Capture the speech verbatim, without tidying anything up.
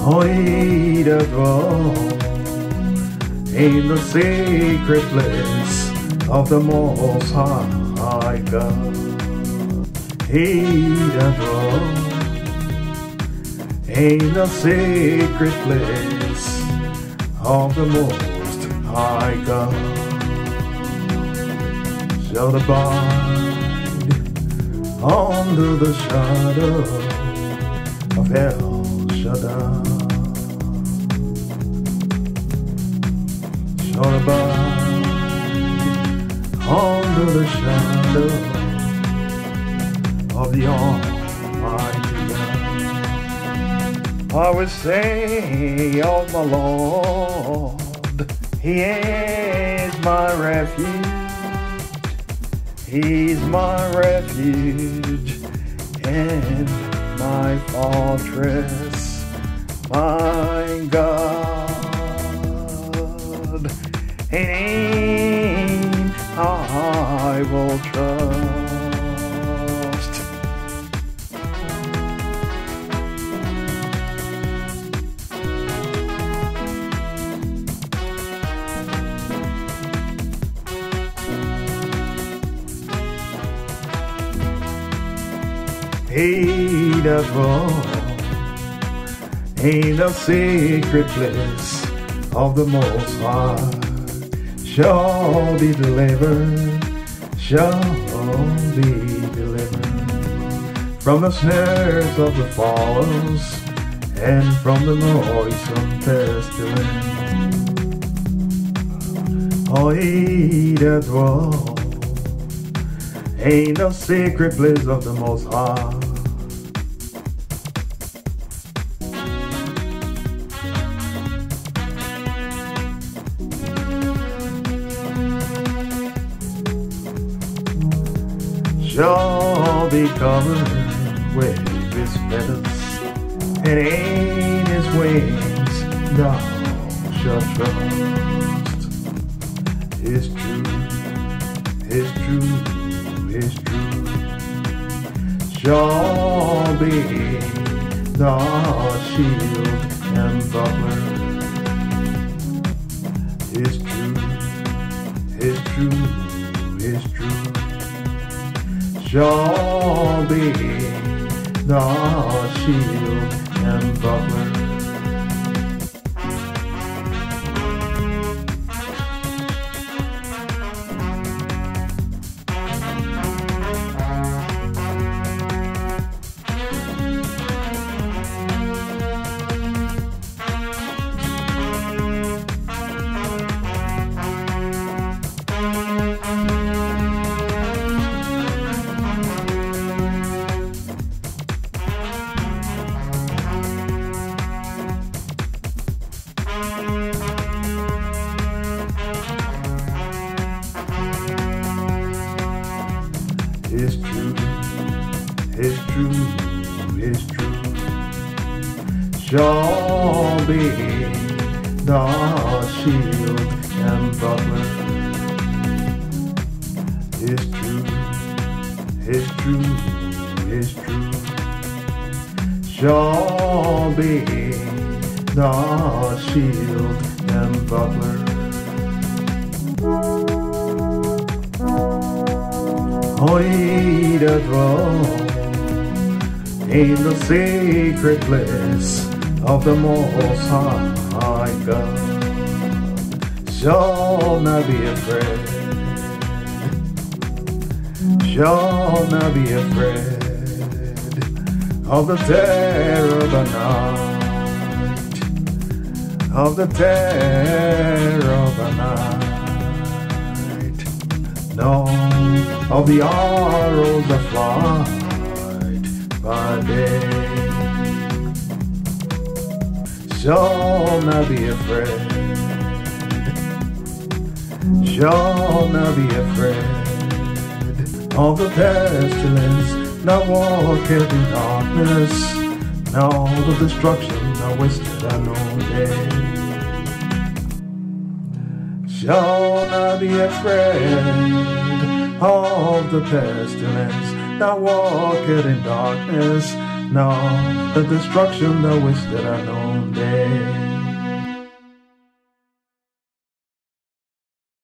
he that dwelt in the secret place of the Most High God. He that dwelt in the secret place of the Most High God shall abide under the shadow of El Shaddai. Shall abide under the shadow of the Almighty God. I will say of my Lord, He is my refuge. He's my refuge and my fortress, my God. In Him I will trust. He that dwelt in the secret place of the Most High shall be delivered, shall be delivered from the snares of the fowlers and from the noisome pestilence. Oh, he that dwelt in the secret place of the Most High shall be covered with His feathers, and in His wings thou shalt trust. His truth, His truth, His truth shall be thy shield and buckler. His truth, His truth, His truth shall be thy shield and buckler. His truth, His truth, His truth shall be thy shield and buckler. His truth, His truth, His truth shall be thy shield and buckler. Oh, he that dwelt in the secret place of the Most High God shall not be afraid, shall not be afraid of the terror of the night, of the terror of the night. No, of the arrows that fly by day, shall not be afraid, shall not be afraid of the pestilence that walketh in darkness, nor the destruction that wasteth at noonday. Shall not be afraid of the pestilence thou walkest in darkness. Now the destruction thou wist at noonday.